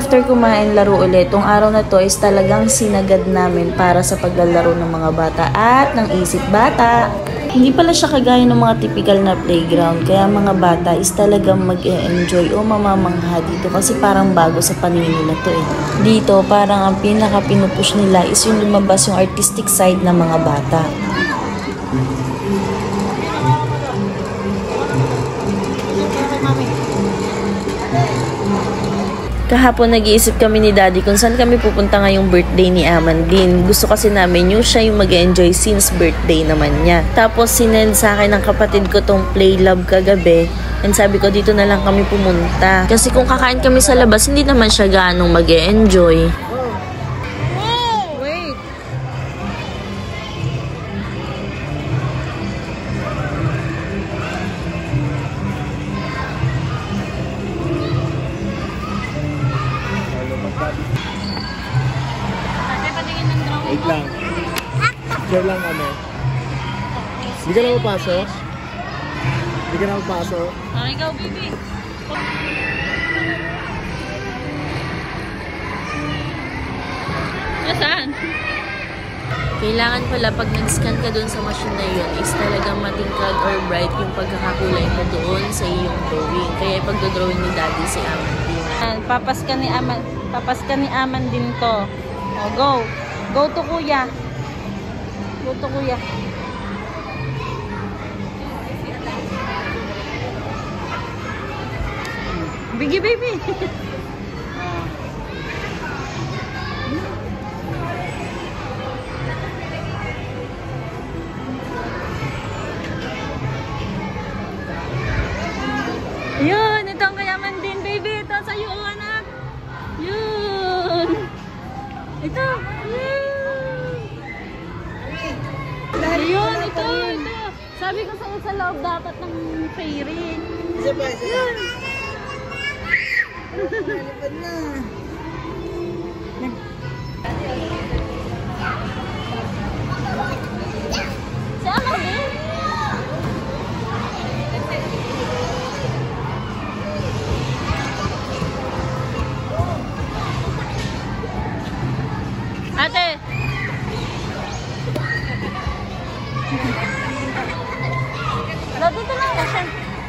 after kumain, laro ulit. Tong araw na to is talagang sinagad namin para sa paglalaro ng mga bata at ng isip bata. Hindi pala siya kagaya ng mga typical na playground, kaya mga bata is talagang mag-e-enjoy o mamamangha dito kasi parang bago sa paningin nila to eh. Dito, parang ang pinaka-pinupush nila is yung lumabas yung artistic side ng mga bata. Kahapon nag-iisip kami ni Daddy kung saan kami pupunta ngayong birthday ni Amandine. Gusto kasi namin yung siya yung mag-enjoy since birthday naman niya. Tapos sinend sa akin ng kapatid ko tong Play Love kagabi. And sabi ko dito na lang kami pumunta. Kasi kung kakain kami sa labas, hindi naman siya ganong mag-enjoy. Wait lang. Share lang kami. Hindi ka na mapasok? Hindi ka na mapasok? Okay, go, baby. Nasaan? Kailangan pala pag nag-scan ka doon sa machine na yun is talagang matingkad or bright yung pagkakakulay mo doon sa iyong drawing. Kaya pagdodrawing ni Daddy si Amandine. Papaska ni Amandine to. O, go. Go to kuya. Go to kuya. Biggy baby. Yun, ito ang kayaman din baby. Ito sa iyo anak. Yun. Ito. Ayun, ito. Sabi ko sa'yo sa loob dapat ng fairy. Isa pa. Yun. Nalipad na. Si Amandine? Ate! Dito lang siya.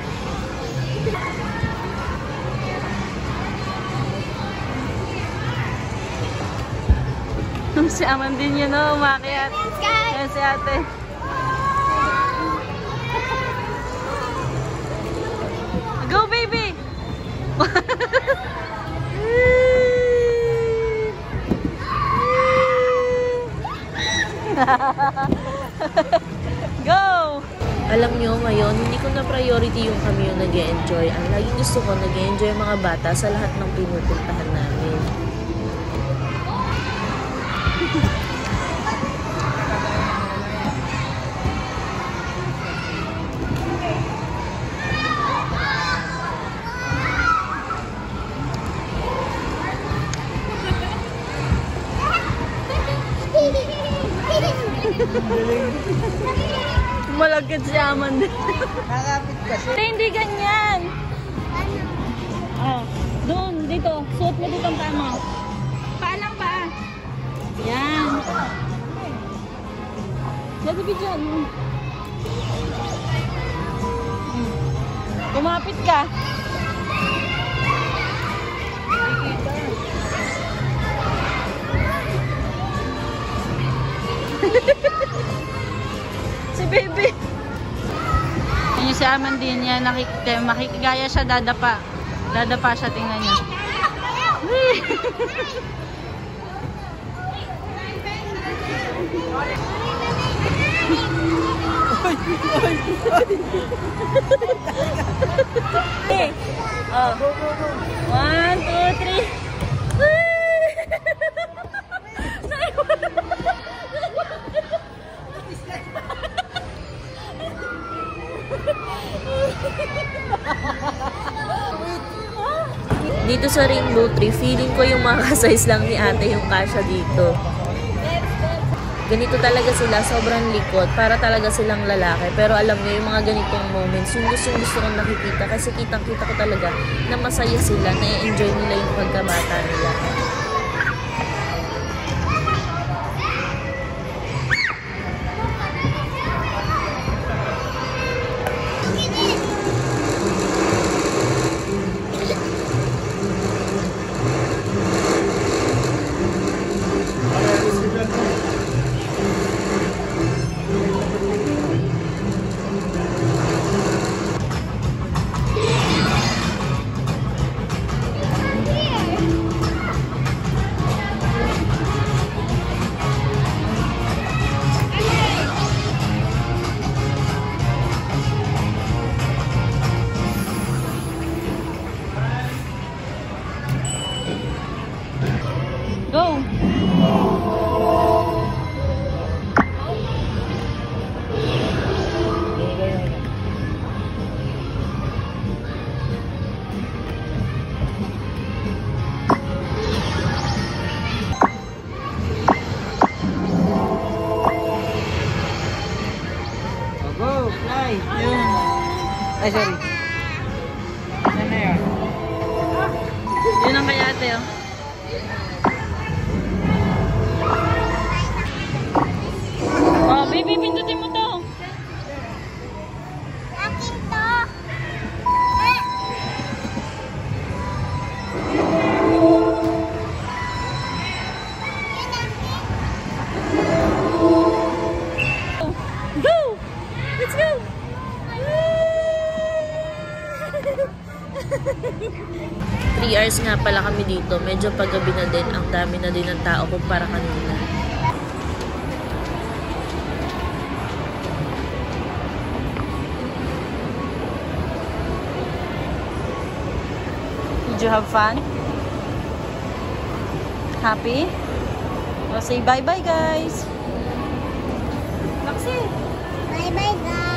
Si Amandine yun o, umakyat. Yan si ate. Go baby! Go! Alam nyo, ngayon, hindi ko na priority yung kami yung nag-e-enjoy. Ang laging gusto ko, nag-e-enjoy mga bata sa lahat ng pinupuntahan namin. Malagkit si Amandine. Nakapit kasi. Hindi ganyan. Doon, dito. Suot mo dito ang paa mo. Paa lang paa. Yan. Dito bidyan. Kumapit ka. Si baby. Yan si Amandine niya, makikigaya siya, dadapa. Dadapa siya, tingnan niya. Oh. 1, 2, 3. Dito sa Rainbow Tree, feeling ko yung mga size lang ni ate yung kasya dito. Ganito talaga sila, sobrang likot, para talaga silang lalaki. Pero alam mo, yung mga ganitong moments, yung gusto kong nakikita. Kasi kitang-kita ko talaga na masaya sila, na-enjoy nila yung pagkabata nila. Go! Go, fly. Yun. Ay, sorry. Saan na yun? Yun ang kay ate, oh. Oh, baby, pindutin mo to. Akin to. Go! Let's go! 3 hours nga pala kami dito. Medyo paggabi na din. Ang dami na din ng tao kumpara kanina. Did you have fun? Happy? Well, say bye-bye, guys. Maxi! Bye-bye, guys.